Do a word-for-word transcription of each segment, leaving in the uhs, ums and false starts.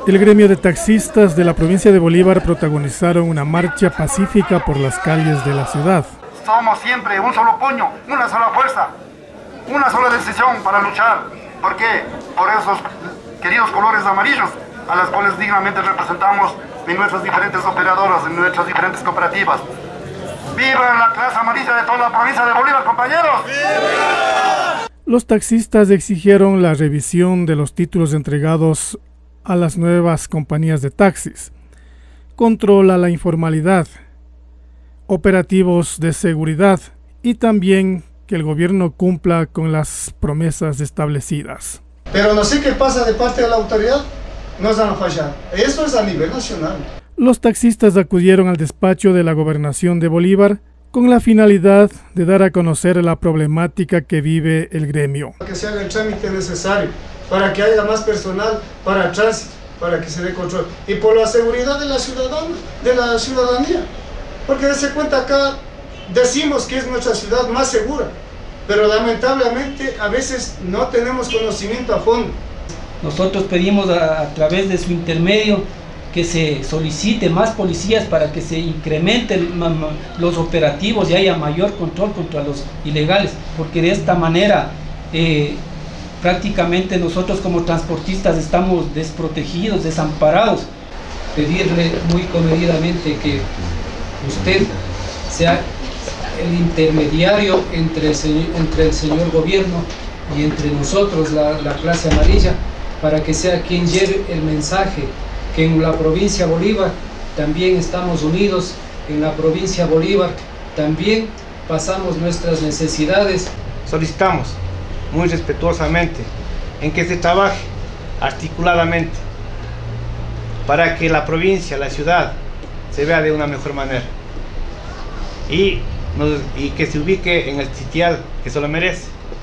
El gremio de taxistas de la provincia de Bolívar protagonizaron una marcha pacífica por las calles de la ciudad. Somos siempre un solo puño, una sola fuerza, una sola decisión para luchar. ¿Por qué? Por esos queridos colores amarillos, a las cuales dignamente representamos en nuestras diferentes operadoras, en nuestras diferentes cooperativas. ¡Viva la clase amarilla de toda la provincia de Bolívar, compañeros! ¡Viva! Los taxistas exigieron la revisión de los títulos entregados a las nuevas compañías de taxis, control a la informalidad, operativos de seguridad y también que el gobierno cumpla con las promesas establecidas. Pero no sé qué pasa de parte de la autoridad, nos van a fallar. Eso es a nivel nacional. Los taxistas acudieron al despacho de la Gobernación de Bolívar con la finalidad de dar a conocer la problemática que vive el gremio. Que se haga el trámite necesario para que haya más personal para tránsito, para que se dé control. Y por la seguridad de la ciudadana, de la ciudadanía. Porque dése cuenta, acá decimos que es nuestra ciudad más segura, pero lamentablemente a veces no tenemos conocimiento a fondo. Nosotros pedimos a, a través de su intermedio que se solicite más policías para que se incrementen los operativos y haya mayor control contra los ilegales, porque de esta manera eh, prácticamente nosotros como transportistas estamos desprotegidos, desamparados. Pedirle muy comedidamente que usted sea el intermediario entre el señor, entre el señor gobierno y entre nosotros, la, la clase amarilla, para que sea quien lleve el mensaje que en la provincia Bolívar también estamos unidos, en la provincia Bolívar también pasamos nuestras necesidades. Solicitamos muy respetuosamente en que se trabaje articuladamente para que la provincia, la ciudad, se vea de una mejor manera y, nos, y que se ubique en el sitial que se lo merece.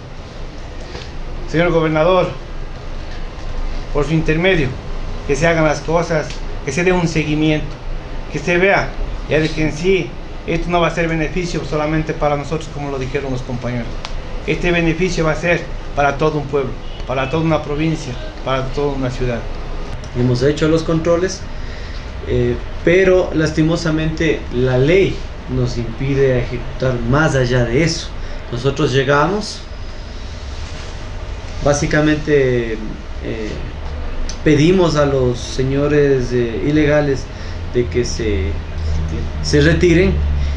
Señor gobernador, por su intermedio, que se hagan las cosas, que se dé un seguimiento, que se vea, ya de que en sí esto no va a ser beneficio solamente para nosotros, como lo dijeron los compañeros. Este beneficio va a ser para todo un pueblo, para toda una provincia, para toda una ciudad. Hemos hecho los controles, eh, pero lastimosamente la ley nos impide ejecutar más allá de eso. Nosotros llegamos, básicamente eh, pedimos a los señores eh, ilegales de que se, se retiren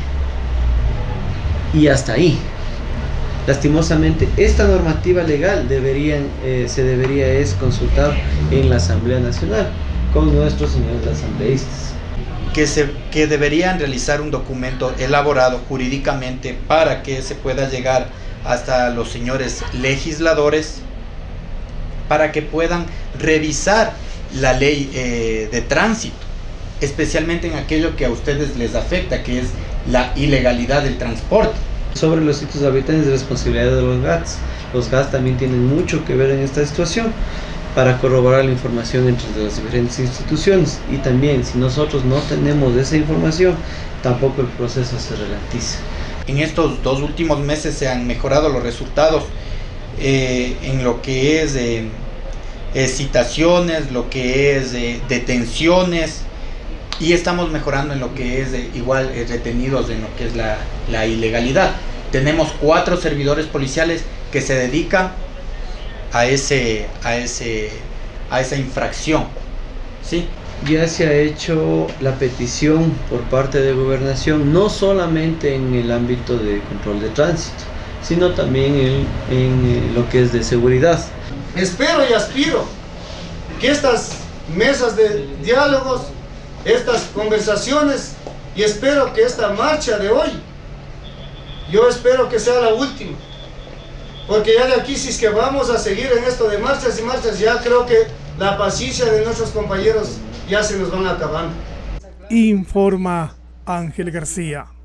y hasta ahí. Lastimosamente esta normativa legal deberían, eh, se debería es consultar en la Asamblea Nacional con nuestros señores asambleístas. Que, se, que deberían realizar un documento elaborado jurídicamente para que se pueda llegar hasta los señores legisladores, para que puedan revisar la ley eh, de tránsito, especialmente en aquello que a ustedes les afecta, que es la ilegalidad del transporte. Sobre los sitios habitantes de responsabilidad de los G A Ts. Los G A Ts también tienen mucho que ver en esta situación para corroborar la información entre las diferentes instituciones, y también si nosotros no tenemos esa información, tampoco el proceso se ralentiza. En estos dos últimos meses se han mejorado los resultados eh, en lo que es eh, eh, citaciones, lo que es eh, detenciones, y estamos mejorando en lo que es eh, igual eh, retenidos en lo que es la, la ilegalidad. Tenemos cuatro servidores policiales que se dedican a ese a ese a esa infracción, ¿sí? Ya se ha hecho la petición por parte de Gobernación, no solamente en el ámbito de control de tránsito, sino también en, en lo que es de seguridad. Espero y aspiro que estas mesas de diálogos, estas conversaciones, y espero que esta marcha de hoy, yo espero que sea la última, porque ya de aquí, si es que vamos a seguir en esto de marchas y marchas, ya creo que la paciencia de nuestros compañeros ya se nos van acabando. Informa Ángel García.